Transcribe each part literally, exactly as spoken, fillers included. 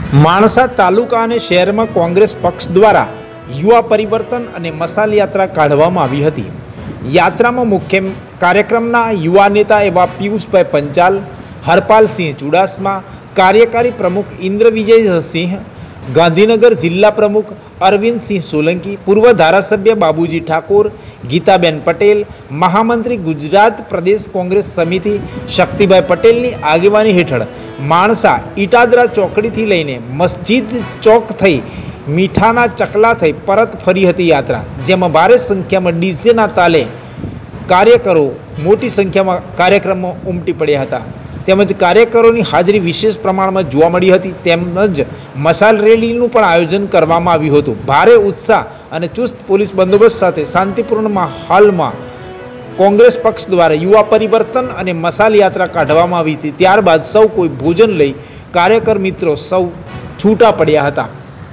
માણસા તાલુકા અને શહેરમાં કોંગ્રેસ પક્ષ દ્વારા યુવા પરિવર્તન અને મશાલ યાત્રા કાઢવામાં આવી હતી। યાત્રામાં મુખ્ય કાર્યક્રમના યુવા નેતા એવા પિયુષભાઈ પંચાલ, હરપાલસિંહ ચુડાસમા, કાર્યકારી પ્રમુખ ઇન્દ્રવિજયસિંહ, ગાંધીનગર જિલ્લા પ્રમુખ અરવિંદસિંહ સોલંકી, પૂર્વ ધારાસભ્ય બાબુજી ઠાકોર, ગીતાબેન પટેલ, મહામંત્રી ગુજરાત પ્રદેશ કોંગ્રેસ સમિતિ શક્તિભાઈ પટેલની આગેવાની હેઠળ માણસા ઇટાદરા ચોકડીથી લઈને મસ્જિદ ચોક થઈ મીઠાના ચકલા થઈ પરત ફરી હતી યાત્રા, જેમાં ભારે સંખ્યામાં ડીજેના તાલે કાર્યકરો મોટી સંખ્યામાં કાર્યક્રમમાં ઉમટી પડ્યા હતા। તેમજ કાર્યકરોની હાજરી વિશેષ પ્રમાણમાં જોવા મળી હતી। તેમજ મશાલ રેલીનું પણ આયોજન કરવામાં આવ્યું હતું। ભારે ઉત્સાહ અને ચુસ્ત પોલીસ બંદોબસ્ત સાથે શાંતિપૂર્ણ માહોલમાં કોંગ્રેસ પક્ષ દ્વારા યુવા પરિવર્તન અને મશાલ યાત્રા કાઢવામાં આવી હતી। ત્યારબાદ સૌ કોઈ ભોજન લઈ કાર્યકર મિત્રો સૌ છૂટા પડ્યા હતા।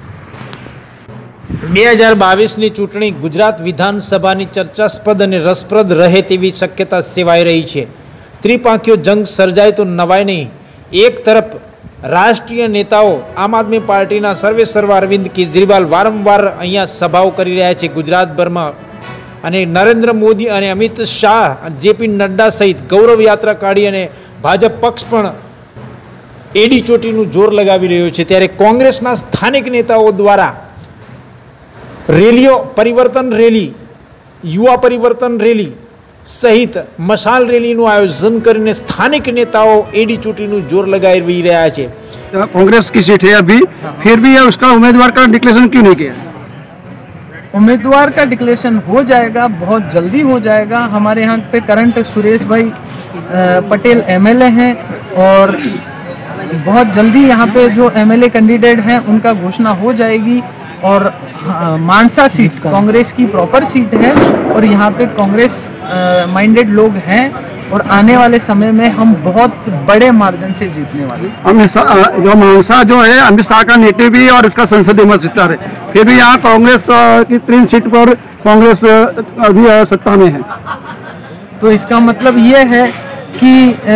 બે હજાર બાવીસની ચૂંટણી ગુજરાત વિધાનસભાની ચર્ચાસ્પદ અને રસપ્રદ રહે તેવી શક્યતા સેવાઈ રહી છે। ત્રિપાંખીયો જંગ સર્જાય તો નવાય નહીં। એક તરફ રાષ્ટ્રીય નેતાઓ આમ આદમી પાર્ટીના સર્વેસર્વા અરવિંદ કેજરીવાલ વારંવાર અહીંયા સભાઓ કરી રહ્યા છે ગુજરાતભરમાં, અને નરેન્દ્ર મોદી અને અમિત શાહ, જેપી નડ્ડા સહિત ગૌરવ યાત્રા કાઢી અને ભાજપ પક્ષ પણ એડી ચોટીનું જોર લગાવી રહ્યો છે। ત્યારે કોંગ્રેસના સ્થાનિક નેતાઓ દ્વારા રેલીઓ, પરિવર્તન રેલી, યુવા પરિવર્તન રેલી સહિત મશાલ રેલીનું આયોજન કરીને સ્થાનિક નેતાઓ एडी चोटीનું जोर लगाई રહ્યા છે। कांग्रेस की सीट है अभी, फिर भी उसका उम्मीदवार का डिक्लेरेशन क्यों नहीं किया? उम्मीदवार का डिक्लेरेशन हो जाएगा, बहुत जल्दी हो जाएगा। हमारे यहाँ पे करंट सुरेश भाई पटेल एमएलए हैं और बहुत जल्दी यहाँ पे जो एमएलए कैंडिडेट हैं उनका घोषणा हो जाएगी। और मानसा सीट कांग्रेस की प्रॉपर सीट है और यहाँ पे कांग्रेस माइंडेड लोग हैं और आने वाले समय में हम बहुत बड़े मार्जिन से जीतने वाले। अमित शाह जो मानसा जो है अमित शाह का नेटिव भी और उसका संसदीय मत विस्तार है, फिर भी यहाँ कांग्रेस की तीन सीट पर कांग्रेस अभी सत्ता में है। तो इसका मतलब ये है कि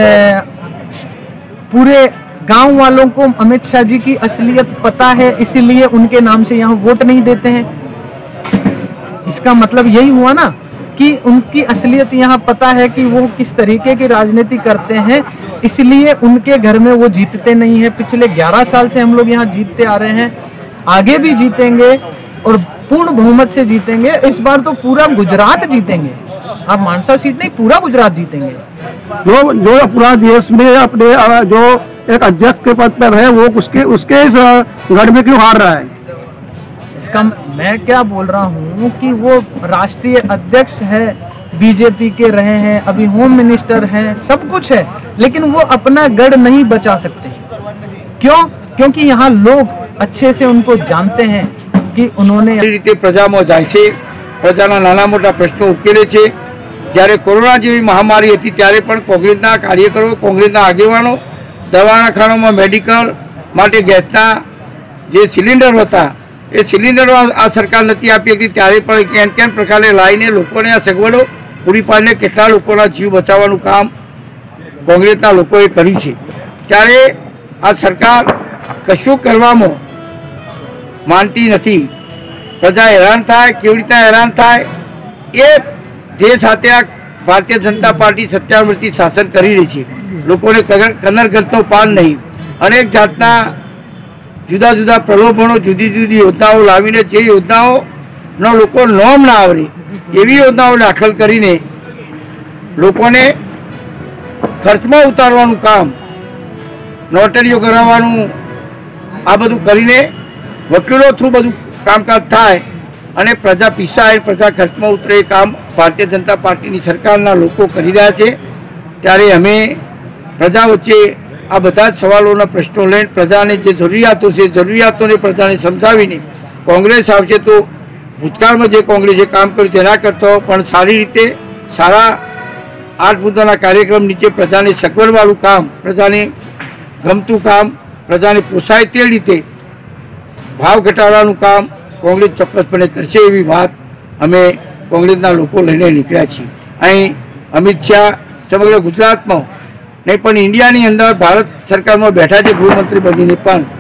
पूरे गांव वालों को अमित शाह जी की असलियत पता है, इसीलिए उनके नाम से यहाँ वोट नहीं देते हैं। इसका मतलब यही हुआ ना कि उनकी असलियत यहाँ पता है कि वो किस तरीके की राजनीति करते हैं, इसलिए उनके घर में वो जीतते नहीं है। पिछले ग्यारह साल से हम लोग यहाँ जीतते आ रहे हैं, आगे भी जीतेंगे और पूर्ण बहुमत से जीतेंगे। इस बार तो पूरा गुजरात जीतेंगे, आप मानसा सीट नहीं पूरा गुजरात जीतेंगे। जो जो पूरा देश में अपने जो एक अध्यक्ष के पद पर है वो उसके उसके इस गढ़ में क्यों हार रहा है? इसका मैं क्या बोल रहा हूँ कि वो राष्ट्रीय अध्यक्ष है, बीजेपी के रहे हैं, अभी होम मिनिस्टर हैं, सब कुछ है, लेकिन वो अपना गढ़ नहीं बचा सकते। क्यों? क्योंकि यहाँ लोग अच्छे से उनको जानते हैं कि उन्होंने रीते प्रजा में जाए छे, प्रजाना नाना मोटा प्रश्नों उकेले छे। જ્યારે કોરોના જેવી મહામારી હતી ત્યારે પણ કોંગ્રેસના કાર્યકરો, કોંગ્રેસના આગેવાનો દવાખાનામાં મેડિકલ માટે ગેસના જે સિલિન્ડર હતા એ સિલિન્ડરો આ સરકાર નથી આપી હતી, ત્યારે પણ કેન કેન પ્રકારે લાવીને લોકોને આ સગવડો પૂરી પાડીને કેટલા લોકોના જીવ બચાવવાનું કામ કોંગ્રેસના લોકોએ કર્યું છે। ત્યારે આ સરકાર કશું કરવામાં માનતી નથી। પ્રજા હેરાન થાય, કેવી રીતના હેરાન થાય એ જે સાથે આ ભારતીય જનતા પાર્ટી સત્યાવીસ વર્ષથી શાસન કરી રહી છે। લોકોને કનરગતનો પાન નહીં, અનેક જાતના જુદા જુદા પ્રલોભનો, જુદી જુદી યોજનાઓ લાવીને જે યોજનાઓનો લોકો નોમ ના આવડે એવી યોજનાઓ દાખલ કરીને લોકોને ખર્ચમાં ઉતારવાનું કામ, નોટરીઓ કરાવવાનું, આ બધું કરીને વકીલો થ્રુ બધું કામકાજ થાય અને પ્રજા પીસાય, પ્રજા ખર્ચમાં ઉતરે એ કામ ભારતીય જનતા પાર્ટીની સરકારના લોકો કરી રહ્યા છે। ત્યારે અમે પ્રજા વચ્ચે આ બધા જ સવાલોના પ્રશ્નો લઈને પ્રજાને જે જરૂરિયાતો છે જરૂરિયાતોને પ્રજાને સમજાવીને કોંગ્રેસ આવશે તો ભૂતકાળમાં જે કોંગ્રેસે કામ કર્યું તેના કરતાં પણ સારી રીતે સારા આઠ મુદ્દાના કાર્યક્રમ નીચે પ્રજાને સગવડવાળું કામ, પ્રજાને ગમતું કામ, પ્રજાને પોસાય તે રીતે ભાવ ઘટાડવાનું કામ કોંગ્રેસ ચોક્કસપણે કરશે એવી વાત અમે કોંગ્રેસના લોકો લઈને નીકળ્યા છીએ। અહીં અમિત શાહ સમગ્ર ગુજરાતમાં નહીં પણ ઇન્ડિયાની અંદર ભારત સરકારમાં બેઠા છે ગૃહમંત્રી બનીને, પણ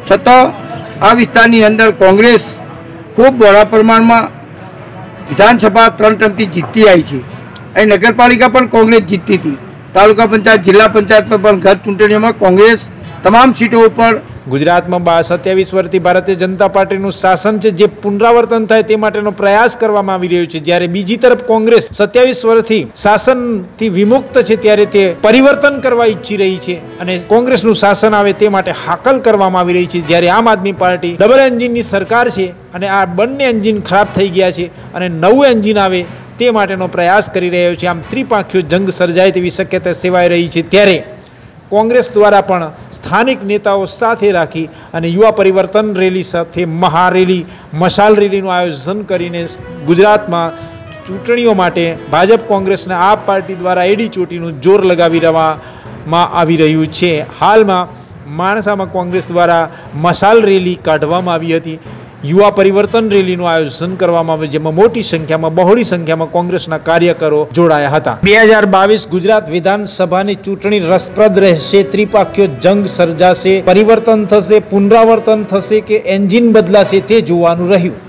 છતાં આ વિસ્તારની અંદર કોંગ્રેસ ખૂબ બહોળા પ્રમાણમાં વિધાનસભા ત્રણ ટર્મથી જીતતી આવી છે. અહીં નગરપાલિકા પણ કોંગ્રેસ જીતતી હતી. તાલુકા પંચાયત, જિલ્લા પંચાયતમાં પણ ગત ચૂંટણીઓમાં કોંગ્રેસ તમામ સીટો ઉપર. ગુજરાતમાં બા સત્યાવીસ વર્ષથી ભારતીય જનતા પાર્ટીનું શાસન છે, જે પુનરાવર્તન થાય તે માટેનો પ્રયાસ કરવામાં આવી રહ્યો છે. જ્યારે બીજી તરફ કોંગ્રેસ સત્યાવીસ વર્ષથી શાસનથી વિમુક્ત છે, ત્યારે તે પરિવર્તન કરવા ઈચ્છી રહી છે અને કોંગ્રેસનું શાસન આવે તે માટે હાકલ કરવામાં આવી રહી છે. જ્યારે આમ આદમી પાર્ટી ડબલ એન્જિનની સરકાર છે અને આ બંને એન્જિન ખરાબ થઈ ગયા છે અને નવું એન્જિન આવે તે માટેનો પ્રયાસ કરી રહ્યો છે. આમ ત્રિપાંખીયો જંગ સર્જાય તેવી શક્યતા સેવાઈ રહી છે. ત્યારે કોંગ્રેસ દ્વારા પણ સ્થાનિક નેતાઓ સાથે રાખી અને યુવા પરિવર્તન રેલી સાથે મહારેલી, મશાલ રેલીનું આયોજન કરીને ગુજરાતમાં ચૂંટણીઓ માટે ભાજપ કોંગ્રેસને આ પાર્ટી દ્વારા એડી ચોટીનું જોર લગાવી રહેવામાં આવી રહ્યું છે. હાલમાં માણસામાં કોંગ્રેસ દ્વારા મશાલ રેલી કાઢવામાં આવી હતી. યુવા પરિવર્તન રેલીનું આયોજન કરવામાં આવ્યું, જેમાં મોટી સંખ્યામાં બહોળી સંખ્યામાં કોંગ્રેસના કાર્યકરો જોડાયા હતા. બે હજાર બાવીસ ગુજરાત વિધાનસભાની ચૂંટણી રસપ્રદ રહેશે. ત્રિપાંખીયો જંગ સર્જાશે, પરિવર્તન થશે, પુનરાવર્તન થશે કે એન્જિન બદલાશે તે જોવાનું રહ્યું.